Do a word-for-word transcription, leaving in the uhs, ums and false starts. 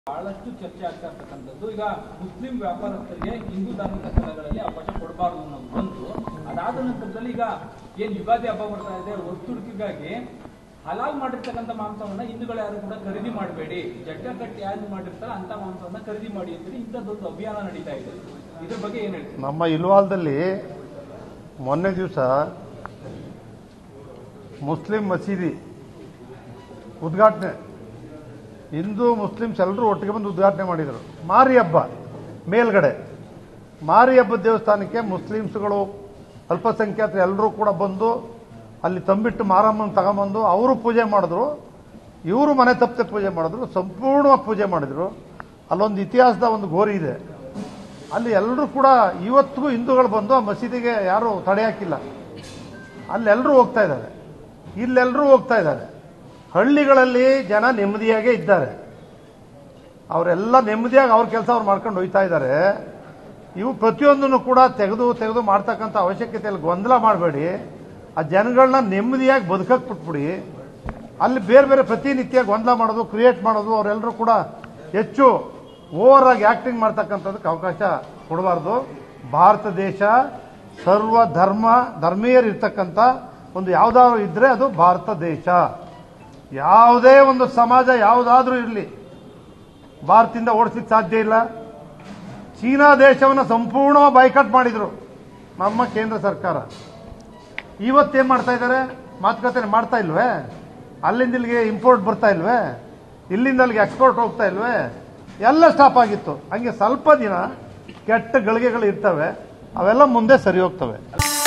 ಬಹಳಷ್ಟು ಚರ್ಚೆ ಆಗ್ತಾ ಇರ್ತಕ್ಕಂಥದ್ದು ಈಗ ಮುಸ್ಲಿಂ ವ್ಯಾಪಾರಸ್ಥರಿಗೆ ಹಿಂದೂ ಧಾರ್ಮಿಕ ಸ್ಥಳಗಳಲ್ಲಿ ಅವಕಾಶ ಕೊಡಬಾರದು ಅನ್ನೋದು ಒಂದು. ಅದಾದ ನಂತರದಲ್ಲಿ ಈಗ ಏನ್ ಯುಗಾದಿ ಹಬ್ಬ ಬರ್ತಾ ಇದೆ, ಒತ್ತುಡುಕಿಗಾಗಿ ಹಲಾಲ್ ಮಾಡಿರ್ತಕ್ಕಂಥ ಮಾಂಸವನ್ನ ಹಿಂದೂಗಳು ಯಾರು ಕೂಡ ಖರೀದಿ ಮಾಡಬೇಡಿ, ಜಡ್ಡ ಕಟ್ಟಿ ಯಾರು ಮಾಡಿರ್ತಾರೆ ಅಂತ ಮಾಂಸವನ್ನ ಖರೀದಿ ಮಾಡಿ ಅಂತೇಳಿ ಇಂಥದ್ದೊಂದು ಅಭಿಯಾನ ನಡೀತಾ ಇದೆ. ಇದ್ರ ಬಗ್ಗೆ ಏನ್ ಹೇಳ್ತೀವಿ? ನಮ್ಮ ಇಲ್ವಾಲ್ದಲ್ಲಿ ಮೊನ್ನೆ ದಿವಸ ಮುಸ್ಲಿಂ ಮಸೀದಿ ಉದ್ಘಾಟನೆ, ಹಿಂದೂ ಮುಸ್ಲಿಮ್ಸ್ ಎಲ್ಲರೂ ಒಟ್ಟಿಗೆ ಬಂದು ಉದ್ಘಾಟನೆ ಮಾಡಿದರು. ಮಾರಿ ಹಬ್ಬ ಮೇಲ್ಗಡೆ ಮಾರಿ ಹಬ್ಬದ ದೇವಸ್ಥಾನಕ್ಕೆ ಮುಸ್ಲಿಮ್ಸ್ಗಳು ಅಲ್ಪಸಂಖ್ಯಾತರು ಎಲ್ಲರೂ ಕೂಡ ಬಂದು ಅಲ್ಲಿ ತಂಬಿಟ್ಟು ಮಾರಮ್ಮನ ತಗೊಂಬಂದು ಅವರು ಪೂಜೆ ಮಾಡಿದ್ರು, ಇವರು ಮನೆ ತಪ್ಪದೆ ಪೂಜೆ ಮಾಡಿದ್ರು, ಸಂಪೂರ್ಣವಾಗಿ ಪೂಜೆ ಮಾಡಿದ್ರು. ಅಲ್ಲೊಂದು ಇತಿಹಾಸದ ಒಂದು ಗೋರಿ ಇದೆ. ಅಲ್ಲಿ ಎಲ್ಲರೂ ಕೂಡ ಇವತ್ತಿಗೂ ಹಿಂದೂಗಳು ಬಂದು ಆ ಮಸೀದಿಗೆ ಯಾರು ತಡೆ ಹಾಕಿಲ್ಲ. ಅಲ್ಲೆಲ್ಲರೂ ಹೋಗ್ತಾ ಇದ್ದಾರೆ, ಇಲ್ಲೆಲ್ಲರೂ ಹೋಗ್ತಾ ಇದ್ದಾರೆ. ಹಳ್ಳಿಗಳಲ್ಲಿ ಜನ ನೆಮ್ಮದಿಯಾಗೇ ಇದ್ದಾರೆ, ಅವರೆಲ್ಲ ನೆಮ್ಮದಿಯಾಗಿ ಅವ್ರ ಕೆಲಸ ಅವ್ರು ಮಾಡ್ಕೊಂಡು ಹೋಗ್ತಾ ಇದ್ದಾರೆ. ಇವು ಪ್ರತಿಯೊಂದನ್ನು ಕೂಡ ತೆಗೆದು ತೆಗೆದು ಮಾಡ್ತಕ್ಕಂಥ ಅವಶ್ಯಕತೆಯಲ್ಲಿ ಗೊಂದಲ ಮಾಡಬೇಡಿ. ಆ ಜನಗಳನ್ನ ನೆಮ್ಮದಿಯಾಗಿ ಬದುಕಕ್ಕೆ ಬಿಟ್ಬಿಡಿ. ಅಲ್ಲಿ ಬೇರೆ ಬೇರೆ ಪ್ರತಿನಿತ್ಯ ಗೊಂದಲ ಮಾಡೋದು, ಕ್ರಿಯೇಟ್ ಮಾಡೋದು, ಅವರೆಲ್ಲರೂ ಕೂಡ ಹೆಚ್ಚು ಓವರ್ ಆಗಿ ಆಕ್ಟಿಂಗ್ ಮಾಡ್ತಕ್ಕಂಥದಕ್ಕೆ ಅವಕಾಶ ಕೊಡಬಾರ್ದು. ಭಾರತ ದೇಶ ಸರ್ವ ಧರ್ಮ ಧರ್ಮೀಯರು ಇರ್ತಕ್ಕಂಥ ಒಂದು ಯಾವುದಾದ್ರು ಇದ್ರೆ ಅದು ಭಾರತ ದೇಶ. ಯಾವುದೇ ಒಂದು ಸಮಾಜ ಯಾವುದಾದ್ರೂ ಇರಲಿ ಭಾರತದಿಂದ ಓಡಿಸ್ಲಿಕ್ಕೆ ಸಾಧ್ಯ ಇಲ್ಲ. ಚೀನಾ ದೇಶವನ್ನು ಸಂಪೂರ್ಣವಾಗಿ ಬಾಯ್ಕಾಟ್ ಮಾಡಿದ್ರು ನಮ್ಮ ಕೇಂದ್ರ ಸರ್ಕಾರ. ಇವತ್ತೇನ್ ಮಾಡ್ತಾ ಇದ್ದಾರೆ? ಮಾತುಕತೆ ಮಾಡ್ತಾ ಇಲ್ವೇ? ಅಲ್ಲಿಂದ ಇಲ್ಲಿಗೆ ಇಂಪೋರ್ಟ್ ಬರ್ತಾ ಇಲ್ವೇ? ಇಲ್ಲಿಂದ ಅಲ್ಲಿಗೆ ಎಕ್ಸ್ಪೋರ್ಟ್ ಹೋಗ್ತಾ ಇಲ್ವೇ? ಎಲ್ಲ ಸ್ಟಾಪ್ ಆಗಿತ್ತು. ಹಂಗೆ ಸ್ವಲ್ಪ ದಿನ ಕೆಟ್ಟ ಗಳಿಗೆಗಳು ಇರ್ತವೆ, ಅವೆಲ್ಲ ಮುಂದೆ ಸರಿ ಹೋಗ್ತವೆ.